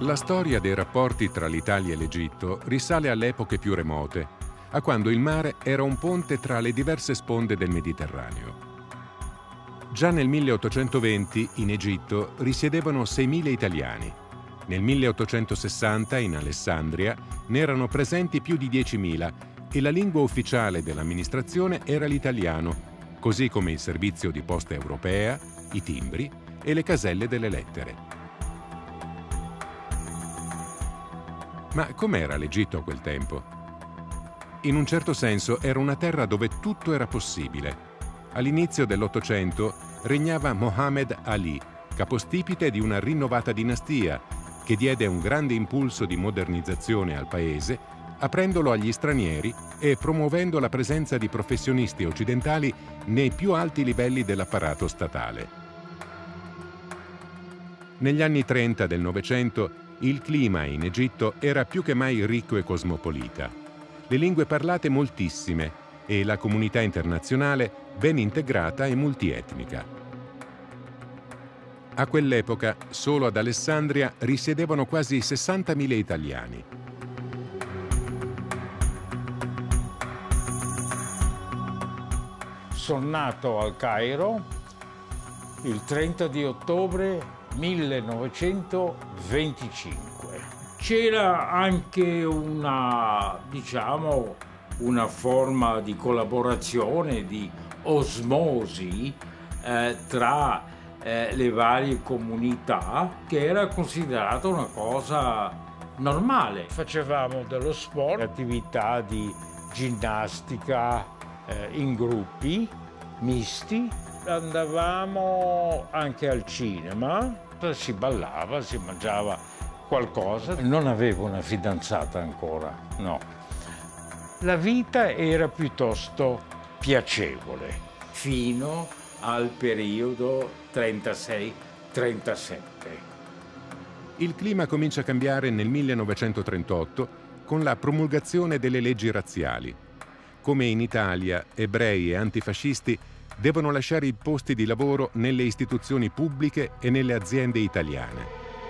La storia dei rapporti tra l'Italia e l'Egitto risale alle epoche più remote, a quando il mare era un ponte tra le diverse sponde del Mediterraneo. Già nel 1820 in Egitto risiedevano 6.000 italiani. Nel 1860 in Alessandria ne erano presenti più di 10.000 e la lingua ufficiale dell'amministrazione era l'italiano, così come il servizio di posta europea, i timbri e le caselle delle lettere. Ma com'era l'Egitto a quel tempo? In un certo senso era una terra dove tutto era possibile. All'inizio dell'Ottocento regnava Mohammed Ali, capostipite di una rinnovata dinastia, che diede un grande impulso di modernizzazione al paese, aprendolo agli stranieri e promuovendo la presenza di professionisti occidentali nei più alti livelli dell'apparato statale. Negli anni 30 del Novecento il clima in Egitto era più che mai ricco e cosmopolita. Le lingue parlate moltissime e la comunità internazionale ben integrata e multietnica. A quell'epoca solo ad Alessandria risiedevano quasi 60.000 italiani. Sono nato al Cairo il 30 di ottobre 1925. C'era anche una forma di collaborazione, di osmosi tra le varie comunità, che era considerata una cosa normale. Facevamo dello sport, attività di ginnastica in gruppi misti, andavamo anche al cinema, si ballava, si mangiava qualcosa. Non avevo una fidanzata ancora, no. La vita era piuttosto piacevole fino al periodo 36-37. Il clima comincia a cambiare nel 1938 con la promulgazione delle leggi razziali. Come in Italia, ebrei e antifascisti devono lasciare i posti di lavoro nelle istituzioni pubbliche e nelle aziende italiane.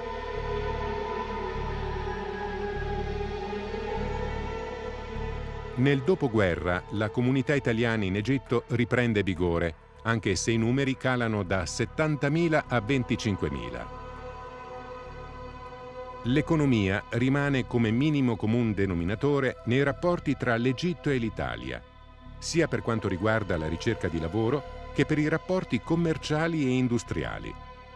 Nel dopoguerra la comunità italiana in Egitto riprende vigore, anche se i numeri calano da 70.000 a 25.000. L'economia rimane come minimo comune denominatore nei rapporti tra l'Egitto e l'Italia, sia per quanto riguarda la ricerca di lavoro che per i rapporti commerciali e industriali.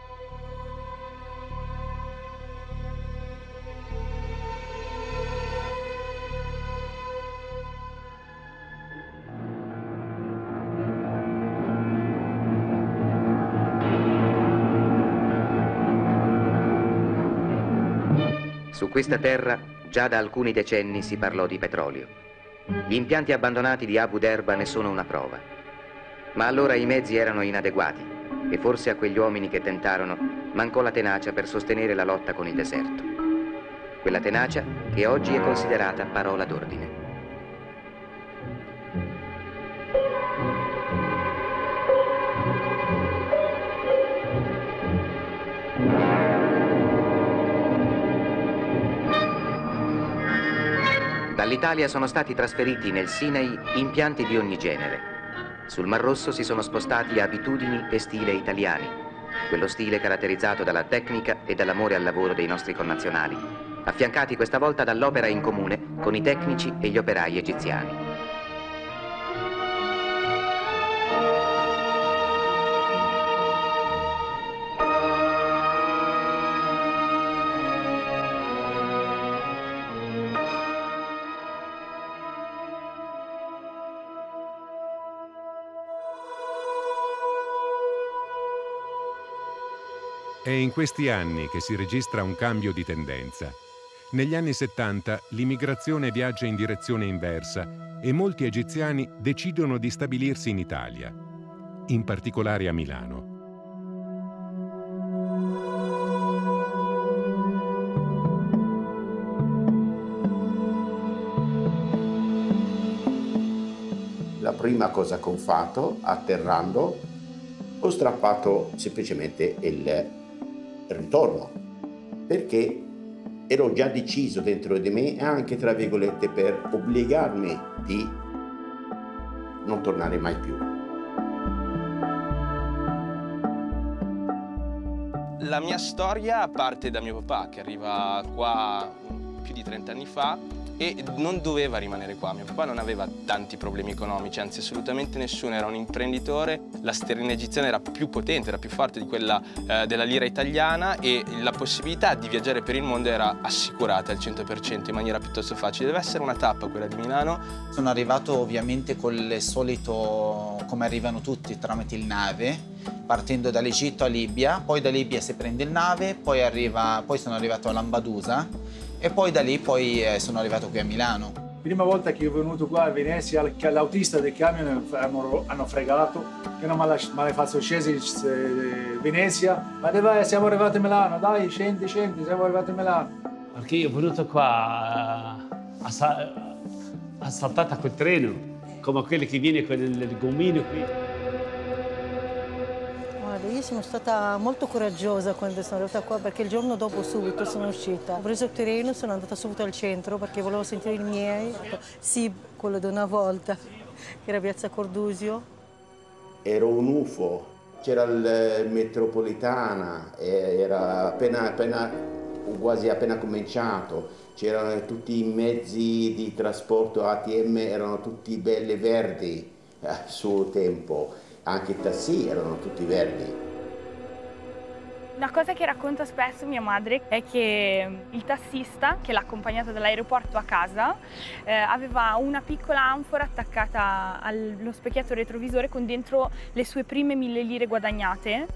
Su questa terra già da alcuni decenni si parlò di petrolio. Gli impianti abbandonati di Abu Derba ne sono una prova. Ma allora i mezzi erano inadeguati e forse a quegli uomini che tentarono mancò la tenacia per sostenere la lotta con il deserto. Quella tenacia che oggi è considerata parola d'ordine. Dall'Italia sono stati trasferiti nel Sinai impianti di ogni genere. Sul Mar Rosso si sono spostati abitudini e stile italiani, quello stile caratterizzato dalla tecnica e dall'amore al lavoro dei nostri connazionali, affiancati questa volta dall'opera in comune con i tecnici e gli operai egiziani. È in questi anni che si registra un cambio di tendenza. Negli anni 70 l'immigrazione viaggia in direzione inversa e molti egiziani decidono di stabilirsi in Italia, in particolare a Milano. La prima cosa che ho fatto, atterrando, ho strappato semplicemente il ritorno, perché ero già deciso dentro di me, anche tra virgolette, per obbligarmi di non tornare mai più. La mia storia parte da mio papà, che arriva qua più di 30 anni fa e non doveva rimanere qua. Mio papà non aveva tanti problemi economici, anzi assolutamente nessuno, era un imprenditore. La sterlina egiziana era più potente, era più forte di quella della lira italiana e la possibilità di viaggiare per il mondo era assicurata al 100% in maniera piuttosto facile. Deve essere una tappa quella di Milano. Sono arrivato ovviamente col solito, come arrivano tutti, tramite il nave, partendo dall'Egitto a Libia, poi da Libia si prende il nave, poi sono arrivato a Lampedusa e poi da lì sono arrivato qui a Milano. Prima volta che io venuto qua a Venezia, l'autista del camion hanno fregato, che non me l'hai fatto scesi a Venezia, ma siamo arrivati a Milano, dai scendi, siamo arrivati a Milano. Perché io sono venuto qua a saltare quel treno, come quelli che viene con il gommino qui. Io sono stata molto coraggiosa quando sono arrivata qua perché il giorno dopo subito sono uscita. Ho preso il treno, sono andata subito al centro perché volevo sentire i miei. Sì, quello di una volta, che era Piazza Cordusio. Ero un UFO, c'era il metropolitana, era quasi appena cominciato, c'erano tutti i mezzi di trasporto ATM, erano tutti belli verdi a suo tempo. Anche i taxi erano tutti verdi. Una cosa che racconta spesso mia madre è che il tassista che l'ha accompagnato dall'aeroporto a casa aveva una piccola anfora attaccata allo specchietto retrovisore con dentro le sue prime 1000 lire guadagnate.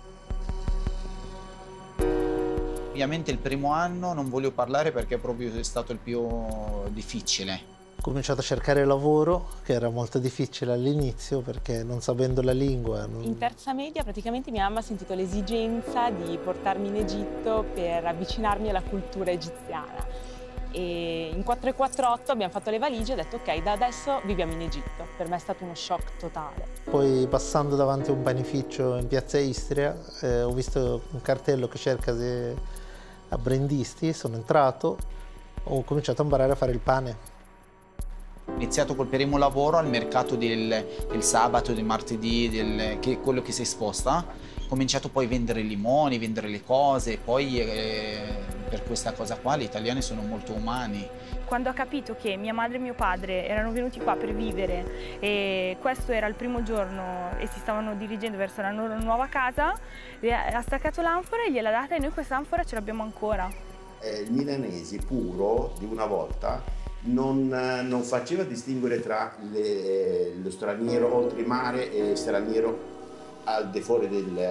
Ovviamente il primo anno non voglio parlare perché proprio è stato il più difficile. Ho cominciato a cercare lavoro, che era molto difficile all'inizio perché non sapendo la lingua. In terza media praticamente mia mamma ha sentito l'esigenza di portarmi in Egitto per avvicinarmi alla cultura egiziana. E in 448 abbiamo fatto le valigie e ho detto ok, da adesso viviamo in Egitto. Per me è stato uno shock totale. Poi passando davanti a un panificio in piazza Istria ho visto un cartello che cerca apprendisti, sono entrato, ho cominciato a imparare a fare il pane. Ho iniziato col primo lavoro al mercato del sabato, del martedì, che è quello che si sposta. Ho cominciato poi a vendere limoni, vendere le cose, poi per questa cosa qua gli italiani sono molto umani. Quando ho capito che mia madre e mio padre erano venuti qua per vivere e questo era il primo giorno e si stavano dirigendo verso la loro nuova casa, ha staccato l'anfora e gliel'ha data e noi questa anfora ce l'abbiamo ancora. Il milanese puro di una volta non faceva distinguere tra lo straniero oltremare e straniero al di fuori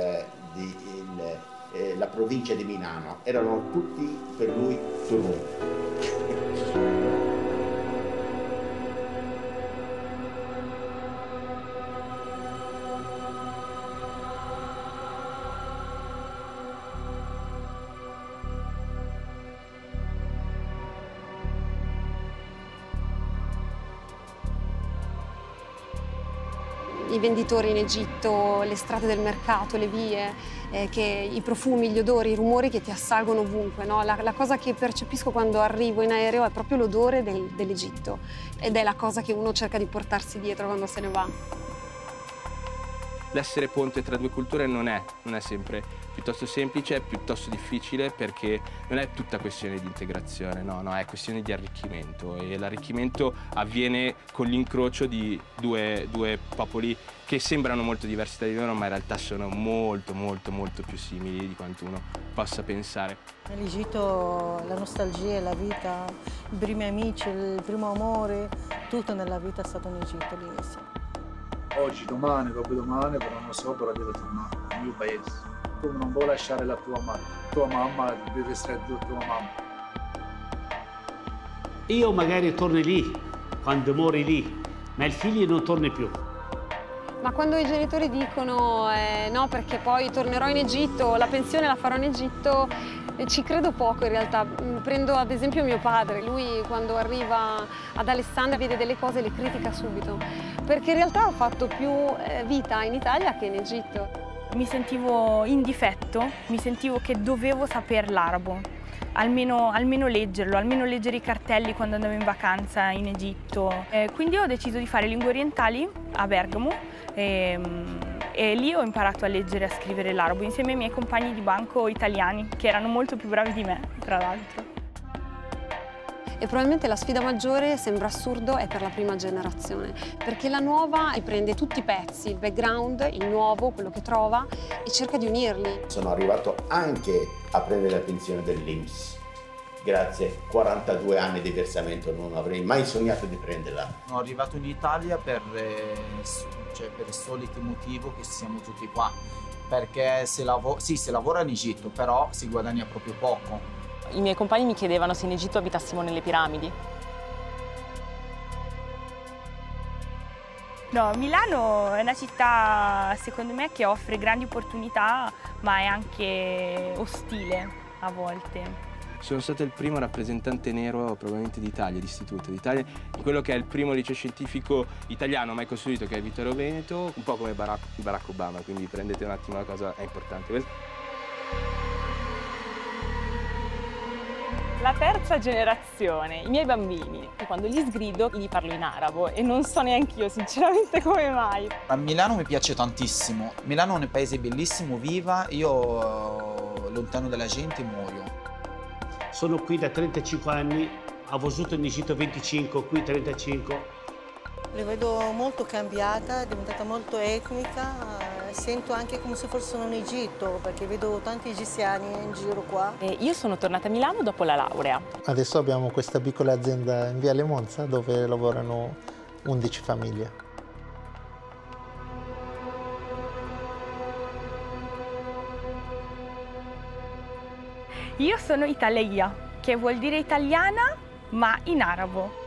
della provincia di Milano. Erano tutti per lui turni. I venditori in Egitto, le strade del mercato, le vie, i profumi, gli odori, i rumori che ti assalgono ovunque, no? La cosa che percepisco quando arrivo in aereo è proprio l'odore dell'Egitto ed è la cosa che uno cerca di portarsi dietro quando se ne va. L'essere ponte tra due culture non è sempre piuttosto semplice, è piuttosto difficile perché non è tutta questione di integrazione, no, è questione di arricchimento e l'arricchimento avviene con l'incrocio di due popoli che sembrano molto diversi tra di loro ma in realtà sono molto più simili di quanto uno possa pensare. Nell'Egitto la nostalgia, la vita, i primi amici, il primo amore, tutto nella vita è stato in Egitto all'inizio. Oggi, domani, dopodomani, però non so, però deve tornare nel mio paese. Tu non vuoi lasciare la tua mamma deve essere tua mamma. Io magari torno lì, quando muori lì, ma il figlio non torna più. Ma quando i genitori dicono no perché poi tornerò in Egitto, la pensione la farò in Egitto, ci credo poco in realtà. Prendo ad esempio mio padre, lui quando arriva ad Alessandria vede delle cose e le critica subito, perché in realtà ho fatto più vita in Italia che in Egitto. Mi sentivo in difetto, mi sentivo che dovevo saper l'arabo. almeno leggerlo, almeno leggere i cartelli quando andavo in vacanza in Egitto. Quindi ho deciso di fare lingue orientali a Bergamo e lì ho imparato a leggere e a scrivere l'arabo insieme ai miei compagni di banco italiani, che erano molto più bravi di me, tra l'altro. E probabilmente la sfida maggiore, sembra assurdo, è per la prima generazione, perché la nuova riprende tutti i pezzi, il background, il nuovo, quello che trova, e cerca di unirli. Sono arrivato anche a prendere la pensione dell'INPS. Grazie, 42 anni di versamento, non avrei mai sognato di prenderla. Sono arrivato in Italia per il solito motivo che siamo tutti qua, perché si lavora in Egitto, però si guadagna proprio poco. I miei compagni mi chiedevano se in Egitto abitassimo nelle piramidi. No, Milano è una città, secondo me, che offre grandi opportunità, ma è anche ostile a volte. Sono stato il primo rappresentante nero probabilmente d'Italia, di istituto d'Italia, di quello che è il primo liceo scientifico italiano mai costruito, che è il Vittorio Veneto, un po' come Barack Obama, quindi prendete un attimo la cosa, è importante. La terza generazione, i miei bambini, quando li sgrido gli parlo in arabo e non so neanche io sinceramente come mai. A Milano mi piace tantissimo, Milano è un paese bellissimo, viva, io lontano dalla gente muoio. Sono qui da 35 anni, ho vissuto in Egitto 25, qui 35. La vedo molto cambiata, è diventata molto etnica, sento anche come se fossero in Egitto, perché vedo tanti egiziani in giro qua. Io sono tornata a Milano dopo la laurea. Adesso abbiamo questa piccola azienda in Viale Monza dove lavorano 11 famiglie. Io sono Italeia, che vuol dire italiana, ma in arabo.